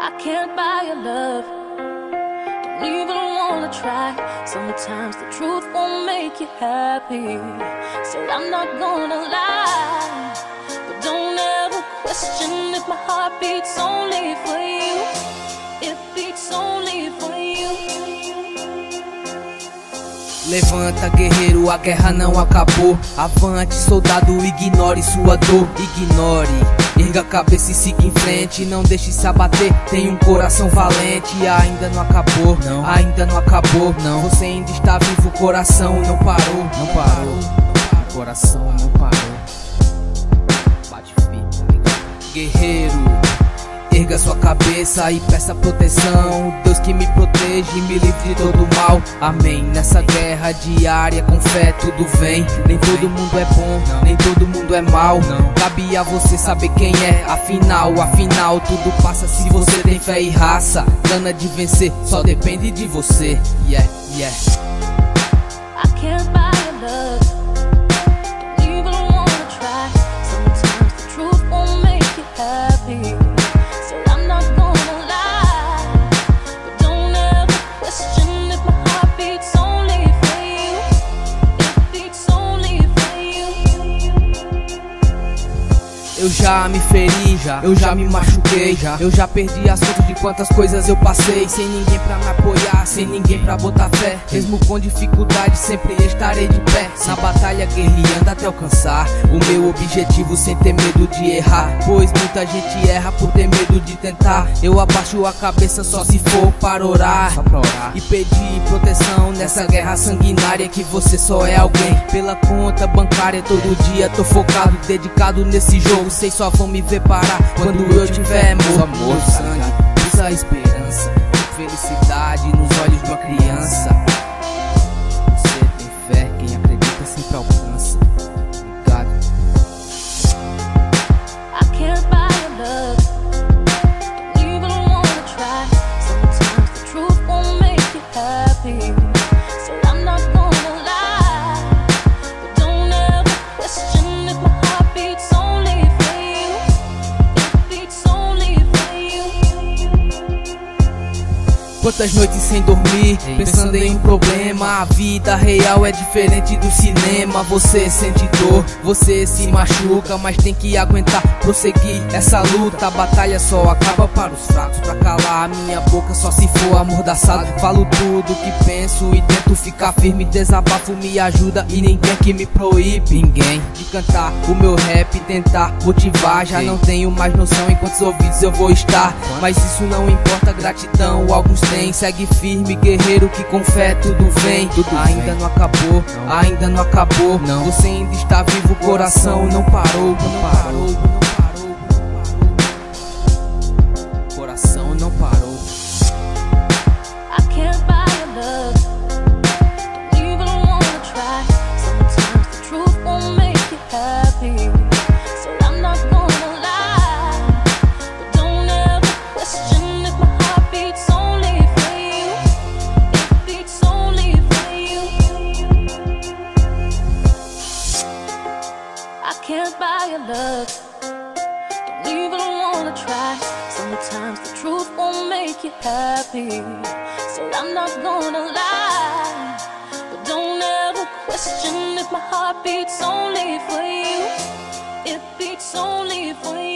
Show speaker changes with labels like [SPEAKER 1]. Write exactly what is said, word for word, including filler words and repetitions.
[SPEAKER 1] I can't buy your love, don't even wanna try. Sometimes the truth won't make you happy, so I'm not gonna lie. But don't ever question if my heart beats only for you. It beats only for you.
[SPEAKER 2] Levanta, guerreiro, a guerra não acabou. Avante, soldado, ignore sua dor. Ignore, erga a cabeça e siga em frente. Não deixe se abater, tem um coração valente. Ainda não acabou, não. Ainda não acabou, não. Você ainda está vivo, o coração não parou. Não parou, o coração não parou. Bate firme, tá ligado? Guerreiro, erga sua cabeça e peça proteção. Deus que me proteja e me livre de todo mal. Amém. Nessa guerra diária com fé tudo vem. Nem todo mundo é bom, nem todo mundo é mal. Cabe a você saber quem é. Afinal, afinal tudo passa se você tem fé e raça. Gana de vencer só depende de você. Yeah, yeah.
[SPEAKER 1] I can't buy your love, don't even wanna try. Sometimes the truth won't make you happy, so I'm not gonna lie. But don't ever question if my heart beats only for you. It beats only for you.
[SPEAKER 2] Eu já me feri, já, eu já me machuquei, já. Eu já perdi as contas de quantas coisas eu passei. Sem ninguém pra me apoiar, sem ninguém pra botar fé. Mesmo com dificuldade sempre estarei de pé. Na batalha guerreando até alcançar o meu objetivo sem ter medo de errar. Pois muita gente erra por ter medo de tentar. Eu abaixo a cabeça só se for para orar, só pra orar. E pedir proteção nessa guerra sanguinária que você só é alguém. Pela conta bancária todo dia tô focado, dedicado nesse jogo. Vocês só vão me ver parar quando eu tiver morto. Amor, sangue, usa a esperança, felicidade nos olhos de uma criança. Você tem fé, quem acredita sempre alcança. Obrigado.
[SPEAKER 1] I can't buy your love, don't even wanna try. Sometimes the truth won't make you happy, so I'm not gonna lie. But don't ever question if my heart beats only for you. It beats only for you.
[SPEAKER 2] Quantas noites sem dormir, pensando em um problema. A vida real é diferente do cinema. Você sente dor, você se machuca, mas tem que aguentar, prosseguir essa luta. A batalha só acaba para os fracos. Pra calar a minha boca só se for amordaçado. Falo tudo que penso e tento ficar firme. Desabafo me ajuda e ninguém que me proíbe. Ninguém de cantar o meu rap, tentar motivar. Já não tenho mais noção em quantos ouvidos eu vou estar, mas isso não importa, gratidão alguns têm. Segue firme, guerreiro, que com fé tudo vem. Tudo ainda vem. Não acabou, não. Ainda não acabou, não. Você ainda está vivo, o coração não parou, não parou, não parou, não parou. O coração não parou.
[SPEAKER 1] I can't buy your love, don't even wanna try. Sometimes the truth won't make you happy, so I'm not gonna lie. But don't ever question if my heart beats only for you. It beats only for you. I can't buy your love, don't even wanna try. Sometimes the truth won't make you happy, so I'm not gonna lie. But don't ever question if my heart beats only for you. It beats only for you.